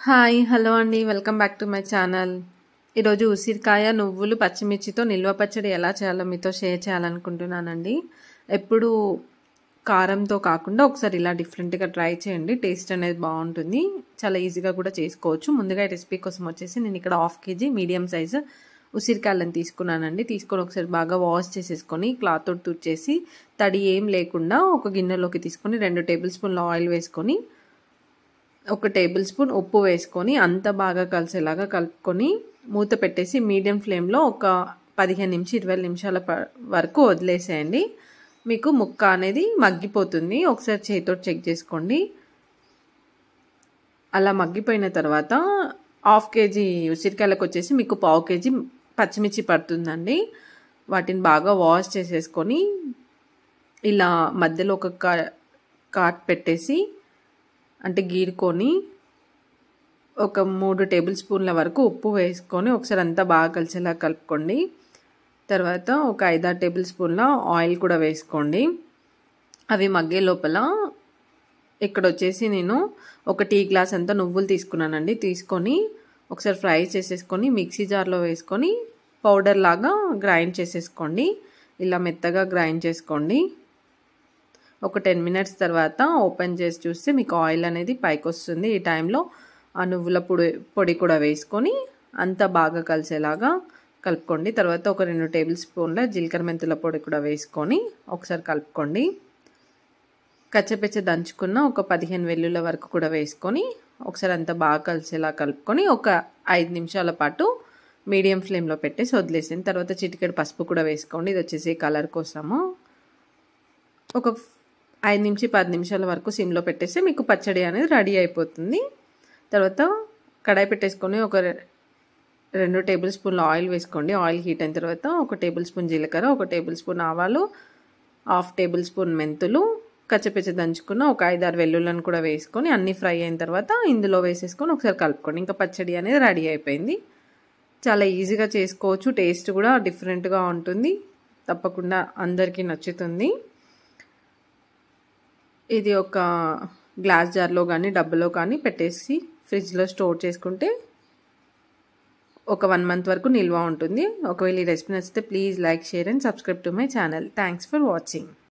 Hi hello అండి welcome back to my channel. ఈరోజు ఉసిరికాయ నువ్వులు పచ్చిమిర్చితో నిల్వ పచ్చడి ఎలా చేయాలో మీతో షేర్ చేయాలనుకుంటున్నానండి. ఎప్పుడు కారంతో కాకుండా ఒకసారి ఇలా డిఫరెంట్గా ట్రై చేయండి. టేస్ట్ అనేది బాగుంటుంది. చాలా ఈజీగా కూడా చేసుకోవచ్చు. ముందుగా ఈ రెసిపీ కోసం వచ్చేసి నేను ఇక్కడ 1/2 kg మీడియం సైజు ఉసిరికాయలను తీసుకున్నానండి. తీసుకొని ఒకసారి బాగా వాష్ చేసేసుకొని క్లాత్ తోటి తుడిచేసి తడి ఏం లేకుండా ఒక గిన్నెలోకి తీసుకొని 2 టేబుల్ స్పూన్ల ఆయిల్ వేసుకొని 1 టేబుల్ స్పూన్ ఉప్పు వేసుకొని అంత బాగా కలిసేలాగా కలుపుకొని మూత పెట్టేసి మీడియం ఫ్లేమ్లో ఒక 15 నుంచి 20 నిమిషాల వరకు వదిలేసేయండి. మీకు ముక్క అనేది మగ్గిపోతుంది. ఒకసారి చేతితో చెక్ చేసుకోండి. అలా మగ్గిపోయిన తర్వాత 1/2 kg ఉసిరికాయలకు వచ్చేసి మీకు 1/4 kg పచ్చిమిర్చి పడుతుందండి. వాటిని బాగా వాష్ చేసేసుకొని ఇలా మధ్యలో ఒక కాట్ పెట్టేసి అంటే గీరుకొని ఒక 3 టేబుల్ స్పూన్ల వరకు ఉప్పు వేసుకొని ఒకసారి అంతా బాగా కలిసేలా కలుపుకోండి. తర్వాత ఒక 5-6 టేబుల్ స్పూన్ల ఆయిల్ కూడా వేసుకోండి. అవి మగ్గే లోపల ఇక్కడ వచ్చేసి నేను ఒక టీ గ్లాస్ అంతా నువ్వులు తీసుకున్నానండి. తీసుకొని ఒకసారి ఫ్రై చేసేసుకొని మిక్సీ జార్లో వేసుకొని పౌడర్ లాగా గ్రైండ్ చేసేసుకోండి. ఇలా మెత్తగా గ్రైండ్ చేసుకోండి. ఒక 10 మినిట్స్ తర్వాత ఓపెన్ చేసి చూస్తే మీకు ఆయిల్ అనేది పైకి వస్తుంది. ఈ టైంలో ఆ నువ్వుల పొడి కూడా వేసుకొని అంతా బాగా కలిసేలాగా కలుపుకోండి. తర్వాత ఒక 2 టేబుల్ స్పూన్ల జీలకర్ర మెంతుల పొడి కూడా వేసుకొని ఒకసారి కలుపుకోండి. కచ్చపెచ్చ దంచుకున్న ఒక 15 వెల్లుల్లి వరకు కూడా వేసుకొని ఒకసారి అంతా బాగా కలిసేలా కలుపుకొని ఒక 5 నిమిషాల పాటు మీడియం ఫ్లేమ్లో పెట్టేసి వదిలేసిన తర్వాత చిటికెడు పసుపు కూడా వేసుకోండి. ఇది వచ్చేసి కలర్ కోసము. ఒక 5 నుంచి 10 నిమిషాల వరకు సిమ్లో పెట్టేస్తే మీకు పచ్చడి అనేది రెడీ అయిపోతుంది. తర్వాత కడాయి పెట్టేసుకొని ఒక 2 టేబుల్ స్పూన్ల ఆయిల్ వేసుకోండి. ఆయిల్ హీట్ అయిన తర్వాత 1 టేబుల్ స్పూన్ జీలకర్ర, 1 టేబుల్ స్పూన్ ఆవాలు, 1/2 టేబుల్ స్పూన్ మెంతులు, కచ్చపెచ్చ దంచుకున్న ఒక 5-6 వెల్లుల్లిని కూడా వేసుకొని అన్నీ ఫ్రై అయిన తర్వాత ఇందులో వేసేసుకొని ఒకసారి కలుపుకోండి. ఇంకా పచ్చడి అనేది రెడీ అయిపోయింది. చాలా ఈజీగా చేసుకోవచ్చు. టేస్ట్ కూడా డిఫరెంట్గా ఉంటుంది. తప్పకుండా అందరికీ నచ్చుతుంది. ఇది ఒక గ్లాస్ జార్లో కానీ డబ్బాలో కానీ పెట్టేసి ఫ్రిడ్జ్లో స్టోర్ చేసుకుంటే ఒక 1 మంత్ వరకు నిల్వ ఉంటుంది. ఒకవేళ ఈ రెసిపీ నచ్చితే please like, share and subscribe to my channel. Thanks for watching.